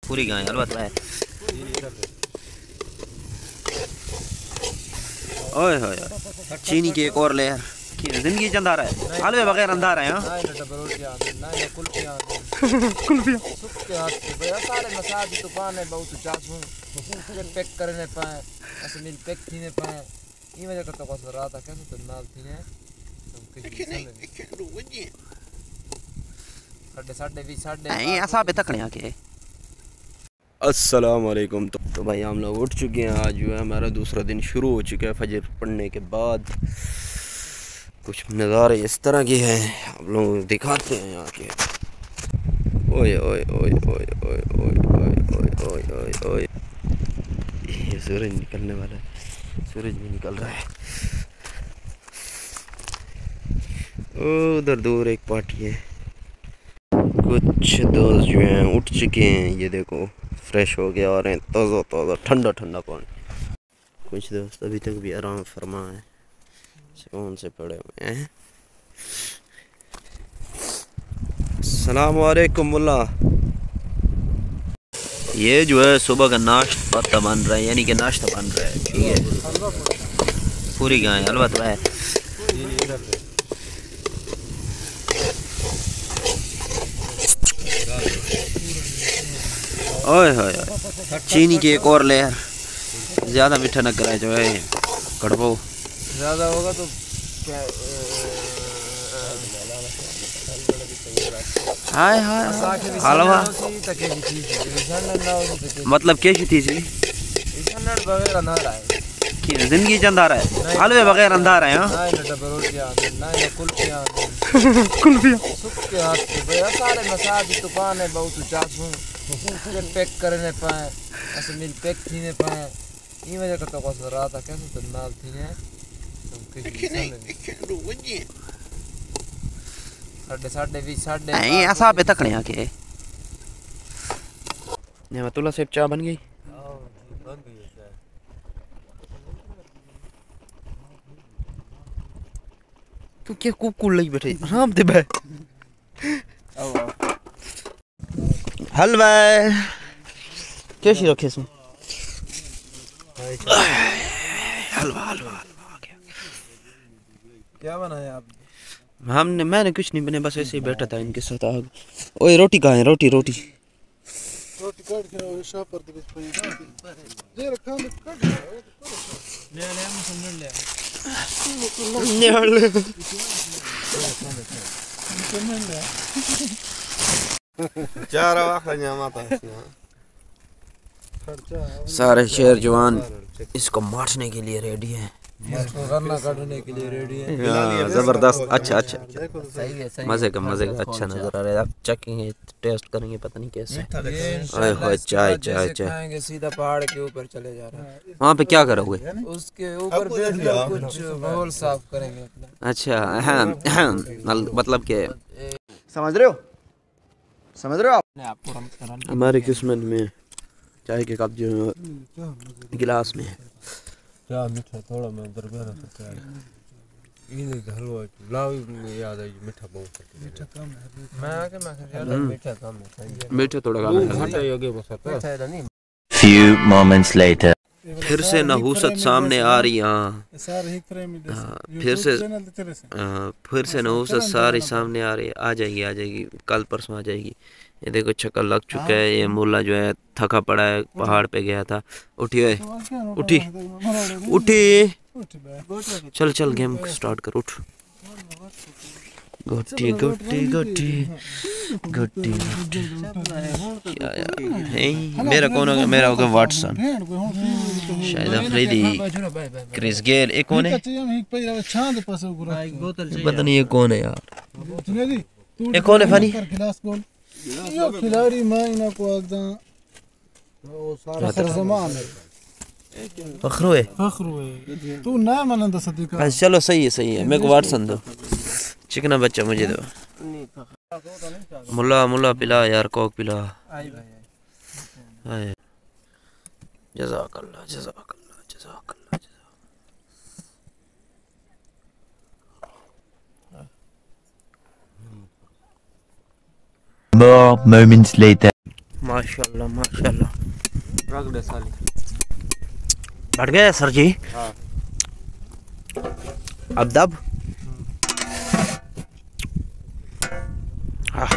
पूरी गाय अलबत्ता है। ओए होए चीनी की एक और लेयर जिंदगी चंदा रहा है हलवे बगैर अंधारा है। पैक करने पाए ऐसे मिल पैक थी ने पाए ये वजह करता बस रात आ कैसे तो नाल थी ने साढ़े 20 ऐसा पे तकने आके। अस्सलाम वालेकुम। तो भाई हम लोग उठ चुके हैं। आज जो है हमारा दूसरा दिन शुरू हो चुका है। फजर पढ़ने के बाद कुछ नज़ारे इस तरह के हैं, आप लोग दिखाते हैं यहाँ के। ओए ओए ओए ओए ओए ओए ओए ओए ओए ओए, ये सूरज निकलने वाला है, सूरज भी निकल रहा है। उधर दूर एक पार्टी है। कुछ दोस्त जो हैं उठ चुके हैं, ये देखो फ्रेश हो गया और ताज़ा ताज़ा ठंडा ठंडा पानी। कुछ दोस्त अभी तक भी आराम फरमा है, सुकून से पड़े हुए हैं। अस्सलाम वालेकुम मुल्ला। ये जो है सुबह का नाश्ता बन रहा है, यानी कि नाश्ता बन रहा है, ठीक है। पूरी गाय अलबत्ता है। ओए होए चीनी की एक और लेयर, ज़्यादा मीठा न कराए जो है, कड़वो ज़्यादा होगा तो क्या हाय हाय हलवा मतलब कैसी थी जी जिंदगी चंदा रहा है हलवे बगैर अंधारा है। पैक करने पाए ऐसे मिल पैक थी ने पाए ये वजह करता बस रात आ कैसे तो नाल थी ने साढ़े 20 ऐसा पे तकने आके। नेमतुल्लाह सेब चाय बन गई। तू क्या कुकुल लगी बैठे आराम दे बे। हलवा कैसी रखे इसमें? हलवा हलवा हलवा क्या बनाया आप? मैंने कुछ नहीं बने, बस ऐसे ही बैठा था इनके साथ। आग ओए रोटी कहाँ है? रोटी रोटी रोटी काट के शाह पर दे पे दे रखा है काट ले हम समझ ले चार वाखला माता सारे शेर जवान इसको मारने के लिए रेडी हैं, रन्ना काटने के लिए रेडी है। जबरदस्त। अच्छा अच्छा मजे का अच्छा नजर आ रहा है। आप चखेंगे टेस्ट करेंगे, पता नहीं कैसे। चाय चाय चाय सीधा पहाड़ के ऊपर चले जा रहे हैं। वहाँ पे क्या करोगे? उसके ऊपर बैठ कर कुछ माहौल साफ करेंगे अपना। अच्छा मतलब के समझ रहे हो आप? हमारे किस्मत में चाय के कप जो गिलास में है। क्या मीठा थोड़ा मैं उधर गया था ये हलवा लाव याद आई मीठा बहुत मीठा कम है। मैं आके मीठा कम है, मीठा थोड़ा कम है। घाटा हो गया बस आता है। Few moments later. फिर से नहूसत सामने आ रही। फिर से नहूसत सारी सामने आ रही। आ जाएगी कल परसों आ जाएगी। ये देखो चक्कर लग चुका है। ये मुल्ला जो है थका पड़ा है, पहाड़ पे गया था। उठी चल गेम स्टार्ट कर। उठ गोटी गोटी गोटी गोटी क्या यार। मेरा कौन होगा? मेरा होगा वाटसन, शायद अफरीदी, क्रिस गेल। एक कौन है? पता नहीं ये कौन है यार। एक कौन है फनी? खिलाड़ी मैं इना को एकदम वो सारा सरजमान है। फखरुए तू ना मनंद सदीका। चलो सही है। मेरे को वाटसन दो, चिकना बच्चा मुझे दो। मुल्ला पिला यार, कोक पिला। जज़ाकल्लाह। More moments later. माशाल्लाह माशाल्लाह। रख दे साली। बढ़ गया सर जी। हाँ अब दब। हाँ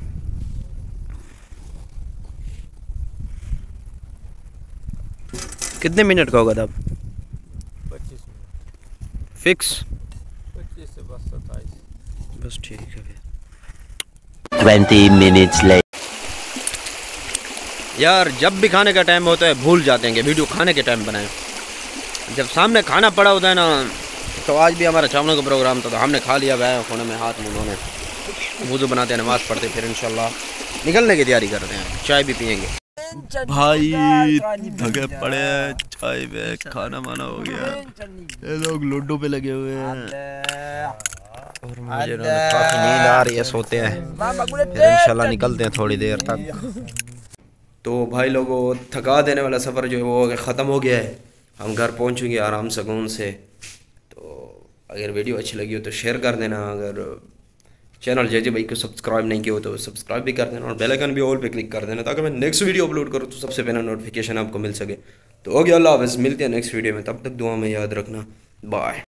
कितने मिनट का होगा दब? 25 मिनट फिक्स? 25 से बस 27। बस ठीक है फिर। 20 minutes later. यार जब भी खाने का टाइम होता है भूल जाते हैं कि वीडियो खाने के टाइम बनाएं। जब सामने खाना पड़ा होता है ना, तो आज भी हमारा चावलों का प्रोग्राम था तो हमने खा लिया। गए खाने में हाथ मुँह धोने, वुज़ू बनाते हैं, नमाज़ पढ़ते, फिर इंशाल्लाह निकलने की तैयारी करते हैं। चाय भी पियेंगे। भाई थके पड़े हैं, चाय में खाना वाना हो गया। ये लोग लूडो पे लगे हुए हैं और मुझे काफ़ी नींद आ रही है, सोते हैं फिर इंशाल्लाह निकलते हैं थोड़ी देर तक। तो भाई लोगों, थका देने वाला सफ़र जो है वो ख़त्म हो गया है। हम घर पहुंचेंगे आराम सुकून से। तो अगर वीडियो अच्छी लगी हो तो शेयर कर देना। अगर चैनल जे भाई को सब्सक्राइब नहीं किया हो तो सब्सक्राइब भी कर देना और बेल आइकन भी ऑल पे क्लिक कर देना, ताकि मैं नेक्स्ट वीडियो अपलोड करूँ तो सबसे पहले नोटिफिकेशन आपको मिल सके। तो हो गया, अल्लाह हाफ़िज़, मिलते हैं नेक्स्ट वीडियो में। तब तक दुआ में याद रखना। बाय।